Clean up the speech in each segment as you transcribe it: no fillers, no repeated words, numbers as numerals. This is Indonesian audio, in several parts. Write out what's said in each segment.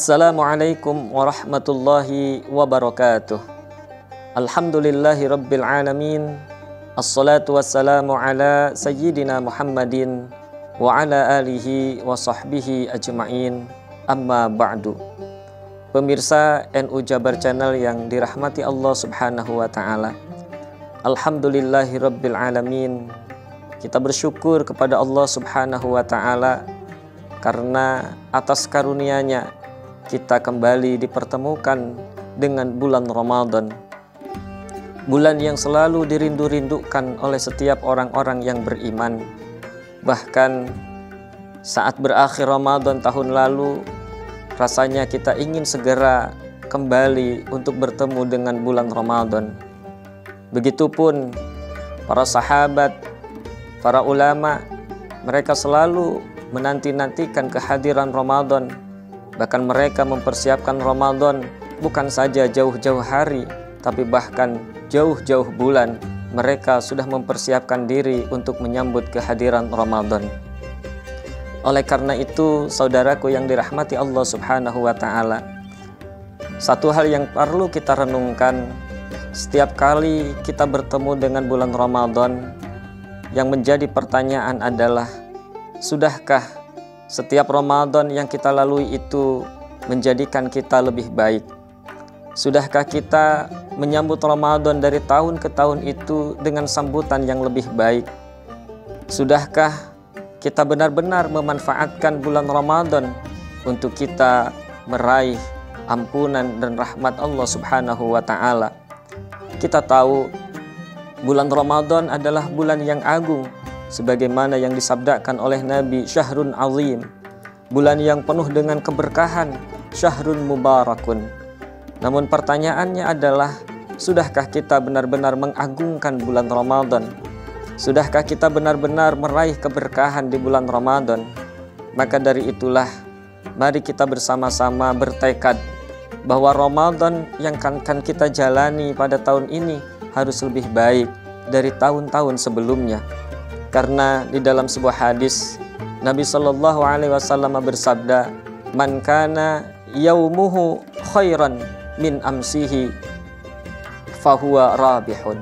Assalamualaikum warahmatullahi wabarakatuh. Alhamdulillahi rabbil alamin. Assalatu wassalamu ala sayyidina Muhammadin wa ala alihi wa sahbihi ajma'in. Amma ba'du. Pemirsa NU Jabar Channel yang dirahmati Allah subhanahu wa ta'ala, alhamdulillahi rabbil alamin. Kita bersyukur kepada Allah subhanahu wa ta'ala karena atas karunia-Nya kita kembali dipertemukan dengan bulan Ramadan, bulan yang selalu dirindu-rindukan oleh setiap orang-orang yang beriman. Bahkan saat berakhir Ramadan tahun lalu, rasanya kita ingin segera kembali untuk bertemu dengan bulan Ramadan. Begitupun para sahabat, para ulama, mereka selalu menanti-nantikan kehadiran Ramadan. Bahkan mereka mempersiapkan Ramadan bukan saja jauh-jauh hari, tapi bahkan jauh-jauh bulan. Mereka sudah mempersiapkan diri untuk menyambut kehadiran Ramadan. Oleh karena itu, saudaraku yang dirahmati Allah subhanahu wa ta'ala, satu hal yang perlu kita renungkan setiap kali kita bertemu dengan bulan Ramadan, yang menjadi pertanyaan adalah, sudahkah setiap Ramadan yang kita lalui itu menjadikan kita lebih baik? Sudahkah kita menyambut Ramadan dari tahun ke tahun itu dengan sambutan yang lebih baik? Sudahkah kita benar-benar memanfaatkan bulan Ramadan untuk kita meraih ampunan dan rahmat Allah subhanahu wa ta'ala? Kita tahu bulan Ramadan adalah bulan yang agung, sebagaimana yang disabdakan oleh Nabi, syahrun azim, bulan yang penuh dengan keberkahan, syahrun mubarakun. Namun pertanyaannya adalah, sudahkah kita benar-benar mengagungkan bulan Ramadan? Sudahkah kita benar-benar meraih keberkahan di bulan Ramadan? Maka dari itulah, mari kita bersama-sama bertekad bahwa Ramadan yang akan kita jalani pada tahun ini harus lebih baik dari tahun-tahun sebelumnya. Karena di dalam sebuah hadis, Nabi Shallallahu Alaihi Wasallam bersabda, "Man kana yaumuhu khairan min amsihi, fahuwa rabihun."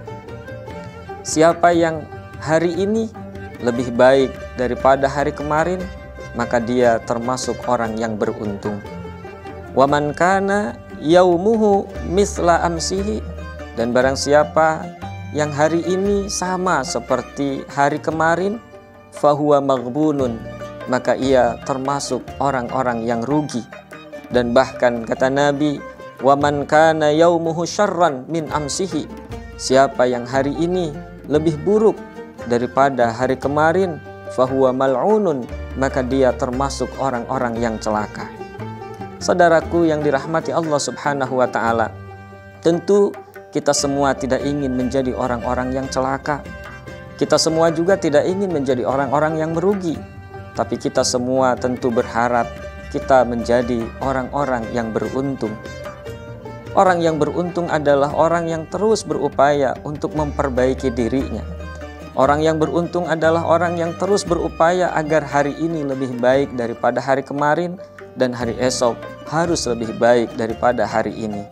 Siapa yang hari ini lebih baik daripada hari kemarin, maka dia termasuk orang yang beruntung. Wa man kana yaumuhu misla amsihi, dan barang siapa yang hari ini sama seperti hari kemarin, fahuwa maghbunun, maka ia termasuk orang-orang yang rugi. Dan bahkan kata Nabi, wa man kana yaumuhu syarran min amsihi, siapa yang hari ini lebih buruk daripada hari kemarin, fahuwa mal'unun, maka dia termasuk orang-orang yang celaka. Saudaraku yang dirahmati Allah subhanahu wa ta'ala, tentu kita semua tidak ingin menjadi orang-orang yang celaka. Kita semua juga tidak ingin menjadi orang-orang yang merugi. Tapi kita semua tentu berharap kita menjadi orang-orang yang beruntung. Orang yang beruntung adalah orang yang terus berupaya untuk memperbaiki dirinya. Orang yang beruntung adalah orang yang terus berupaya agar hari ini lebih baik daripada hari kemarin, dan hari esok harus lebih baik daripada hari ini.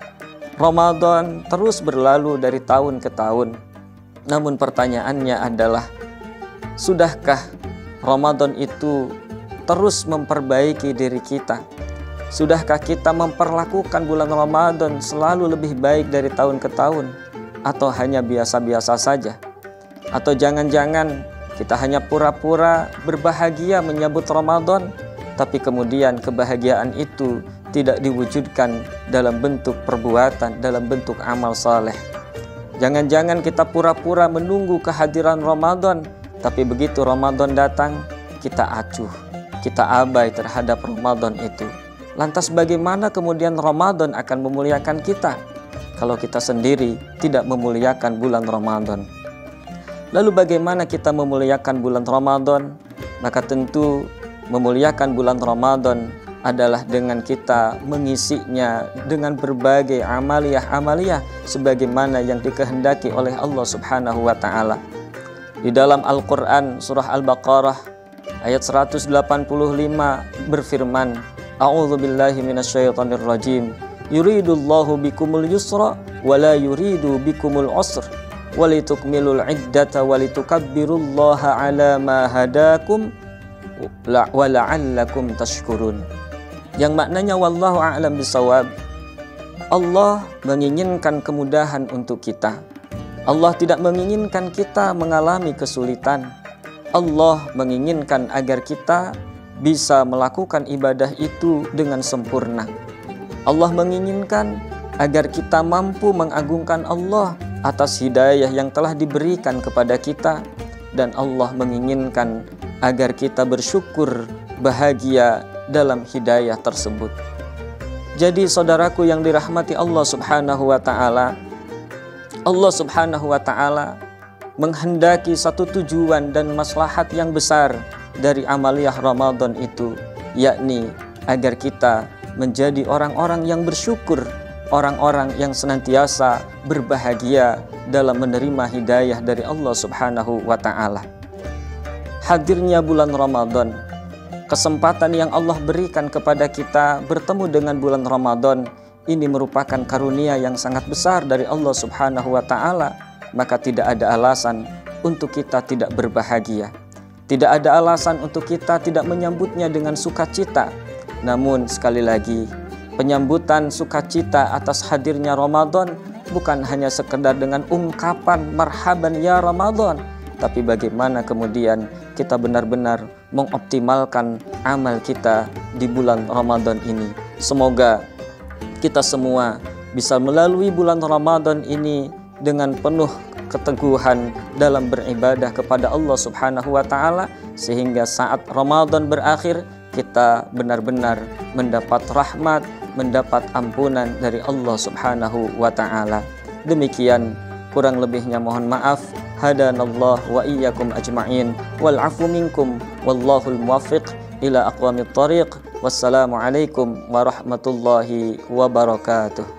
Ramadan terus berlalu dari tahun ke tahun. Namun pertanyaannya adalah, sudahkah Ramadan itu terus memperbaiki diri kita? Sudahkah kita memperlakukan bulan Ramadan selalu lebih baik dari tahun ke tahun? Atau hanya biasa-biasa saja? Atau jangan-jangan kita hanya pura-pura berbahagia menyambut Ramadan, tapi kemudian kebahagiaan itu tidak diwujudkan dalam bentuk perbuatan, dalam bentuk amal saleh. Jangan-jangan kita pura-pura menunggu kehadiran Ramadan, tapi begitu Ramadan datang, kita acuh, kita abai terhadap Ramadan itu. Lantas bagaimana kemudian Ramadan akan memuliakan kita kalau kita sendiri tidak memuliakan bulan Ramadan? Lalu bagaimana kita memuliakan bulan Ramadan? Maka tentu memuliakan bulan Ramadan adalah dengan kita mengisinya dengan berbagai amaliyah-amaliyah sebagaimana yang dikehendaki oleh Allah subhanahu wa ta'ala. Di dalam Al-Quran surah Al-Baqarah ayat 185 berfirman, A'udzu billahi minasyaitonir rajim. Yuridullahu bikumul yusra wa la yuridu bikumul usra walitukmilul iddata walitukabbirullaha ala ma hadakum wa la'allakum tashkurun. Yang maknanya wallahu a'lam bisawab. Allah menginginkan kemudahan untuk kita. Allah tidak menginginkan kita mengalami kesulitan. Allah menginginkan agar kita bisa melakukan ibadah itu dengan sempurna. Allah menginginkan agar kita mampu mengagungkan Allah atas hidayah yang telah diberikan kepada kita, dan Allah menginginkan agar kita bersyukur bahagia dalam hidayah tersebut. Jadi saudaraku yang dirahmati Allah Subhanahu wa taala, Allah Subhanahu wa taala menghendaki satu tujuan dan maslahat yang besar dari amaliyah Ramadan itu, yakni agar kita menjadi orang-orang yang bersyukur, orang-orang yang senantiasa berbahagia dalam menerima hidayah dari Allah Subhanahu wa taala. Hadirnya bulan Ramadan, kesempatan yang Allah berikan kepada kita bertemu dengan bulan Ramadan, ini merupakan karunia yang sangat besar dari Allah Subhanahu wa taala, maka tidak ada alasan untuk kita tidak berbahagia. Tidak ada alasan untuk kita tidak menyambutnya dengan sukacita. Namun sekali lagi, penyambutan sukacita atas hadirnya Ramadan bukan hanya sekedar dengan ungkapan marhaban ya Ramadan, tapi bagaimana kemudian kita benar-benar mengoptimalkan amal kita di bulan Ramadan ini. Semoga kita semua bisa melalui bulan Ramadan ini dengan penuh keteguhan dalam beribadah kepada Allah Subhanahu wa taala, sehingga saat Ramadan berakhir kita benar-benar mendapat rahmat, mendapat ampunan dari Allah Subhanahu wa taala. Demikian, kurang lebihnya mohon maaf. Hadanallah wa iyyakum ajma'in wal afu minkum wallahul muwaffiq ila aqwamit thariq. Wassalamualaikum warahmatullahi wabarakatuh.